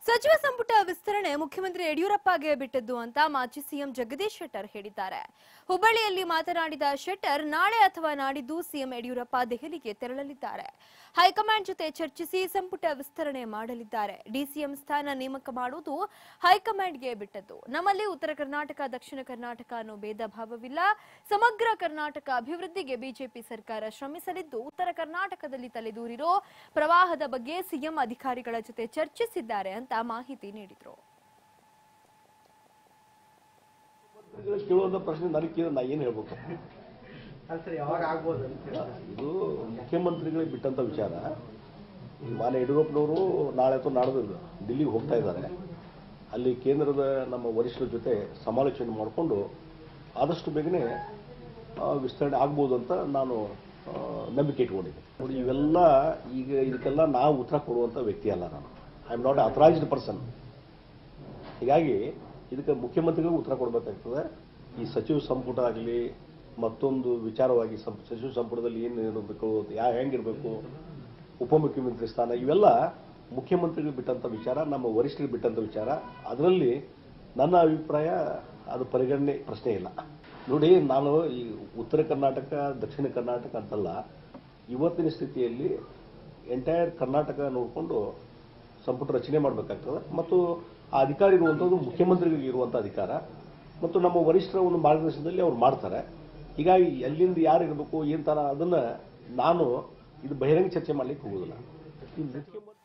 ಸಚಿವ ಸಂಪುಟ ವಿಸ್ತರಣೆ ಮುಖ್ಯಮಂತ್ರಿ ಯಡಿಯೂರಪ್ಪಗೆ ಬಿಟ್ಟದ್ದು ಅಂತ ಮಾಜಿ ಸಿಎಂ ಜಗದೀಶ್ ಶೆಟ್ಟರ್ ಹೇಳಿದ್ದಾರೆ. ಹುಬ್ಬಳ್ಳಿಯಲ್ಲಿ ಮಾತನಾಡಿದ ಶೆಟ್ಟರ್, ನಾಳೆ ಅಥವಾ ನಾಡಿದ್ದು ಸಿಎಂ ಯಡಿಯೂರಪ್ಪ ದೆಹಲಿಗೆ ತೆರಳಲಿದ್ದಾರೆ. ಹೈಕಮಾಂಡ್ ಜೊತೆ ಚರ್ಚಿಸಿ ಸಂಪುಟ ವಿಸ್ತರಣೆ ಮಾಡಲಿದ್ದಾರೆ. ಡಿಸಿಎಂ ಸ್ಥಾನ ನೇಮಕ ಮಾಡುವುದು ಹೈಕಮಾಂಡ್ಗೆ ಬಿಟ್ಟದ್ದು. ನಮ್ಮಲ್ಲಿ ಉತ್ತರ ಕರ್ನಾಟಕ, ದಕ್ಷಿಣ ಕರ್ನಾಟಕ ಅನ್ನೋ ಭೇದ ಭಾವವಿಲ್ಲ. ಸಮಗ್ರ ಕರ್ನಾಟಕ ಅಭಿವೃದ್ಧಿಗೆ ಬಿಜೆಪಿ ಸರ್ಕಾರ ಶ್ರಮಿಸಲಿದ್ದು, ಉತ್ತರ ಕರ್ನಾಟಕದಲ್ಲಿ ತಲೆದೂರಿರೋ ಪ್ರವಾಹದ ಬಗ್ಗೆ ಸಿಎಂ ಅಧಿಕಾರಿಗಳ ಜೊತೆ ಚರ್ಚಿಸಿದ್ದಾರೆ ಅಂತ ಮಾಹಿತಿ ನೀಡಿದರು. ಕೇಳುವಂತ ಪ್ರಶ್ನೆ ನನಗೆ ನಾ ಏನು ಹೇಳ್ಬೇಕು? ಇದು ಮುಖ್ಯಮಂತ್ರಿಗಳಿಗೆ ಬಿಟ್ಟಂತ ವಿಚಾರ. ಮಾನ್ಯ ಯಡಿಯೂರಪ್ಪನವರು ನಾಳೆ ಅಥವಾ ನಾಡ್ದು ದಿಲ್ಲಿಗೆ ಹೋಗ್ತಾ ಇದ್ದಾರೆ. ಅಲ್ಲಿ ಕೇಂದ್ರದ ನಮ್ಮ ವರಿಷ್ಠರ ಜೊತೆ ಸಮಾಲೋಚನೆ ಮಾಡಿಕೊಂಡು ಆದಷ್ಟು ಬೇಗನೆ ವಿಸ್ತರಣೆ ಆಗ್ಬೋದು ಅಂತ ನಾನು ನಂಬಿಕೆ ಇಟ್ಕೊಂಡಿದ್ದೆ. ನೋಡಿ, ಇವೆಲ್ಲ ಈಗ ಇದಕ್ಕೆಲ್ಲ ನಾವು ಉತ್ತರ ಕೊಡುವಂಥ ವ್ಯಕ್ತಿ ಅಲ್ಲ. ನಾನು I am not authorised person. ಹೀಗಾಗಿ ಇದಕ್ಕೆ ಮುಖ್ಯಮಂತ್ರಿಗಳು ಉತ್ತರ ಕೊಡಬೇಕಾಗ್ತದೆ. ಈ ಸಚಿವ ಸಂಪುಟ ಆಗಲಿ ಮತ್ತೊಂದು ವಿಚಾರವಾಗಿ ಸಚಿವ ಸಂಪುಟದಲ್ಲಿ ಏನು ಇರಬೇಕು, ಹೆಂಗಿರಬೇಕು, ಉಪಮುಖ್ಯಮಂತ್ರಿ ಸ್ಥಾನ, ಇವೆಲ್ಲ ಮುಖ್ಯಮಂತ್ರಿಗಳು ಬಿಟ್ಟಂಥ ವಿಚಾರ, ನಮ್ಮ ವರಿಷ್ಠರಿಗೆ ಬಿಟ್ಟಂಥ ವಿಚಾರ. ಅದರಲ್ಲಿ ನನ್ನ ಅಭಿಪ್ರಾಯ ಅದು ಪರಿಗಣನೆ ಪ್ರಶ್ನೆ ಇಲ್ಲ. ನೋಡಿ, ನಾನು ಈ ಉತ್ತರ ಕರ್ನಾಟಕ, ದಕ್ಷಿಣ ಕರ್ನಾಟಕ ಅಂತಲ್ಲ, ಇವತ್ತಿನ ಸ್ಥಿತಿಯಲ್ಲಿ ಎಂಟೈರ್ ಕರ್ನಾಟಕ ನೋಡಿಕೊಂಡು ಸಂಪುಟ ರಚನೆ ಮಾಡಬೇಕಾಗ್ತದೆ. ಮತ್ತು ಆ ಅಧಿಕಾರ ಇರುವಂಥದ್ದು ಮುಖ್ಯಮಂತ್ರಿಗಳಿಗೆ ಇರುವಂಥ ಅಧಿಕಾರ ಮತ್ತು ನಮ್ಮ ವರಿಷ್ಠರ ಒಂದು ಮಾರ್ಗದರ್ಶನದಲ್ಲಿ ಅವ್ರು ಮಾಡ್ತಾರೆ. ಹೀಗಾಗಿ ಎಲ್ಲಿಂದ ಯಾರು ಇರಬೇಕು, ಏನು ಥರ, ಅದನ್ನು ನಾನು ಇದು ಬಹಿರಂಗ ಚರ್ಚೆ ಮಾಡಲಿಕ್ಕೆ ಹೋಗೋದಿಲ್ಲ.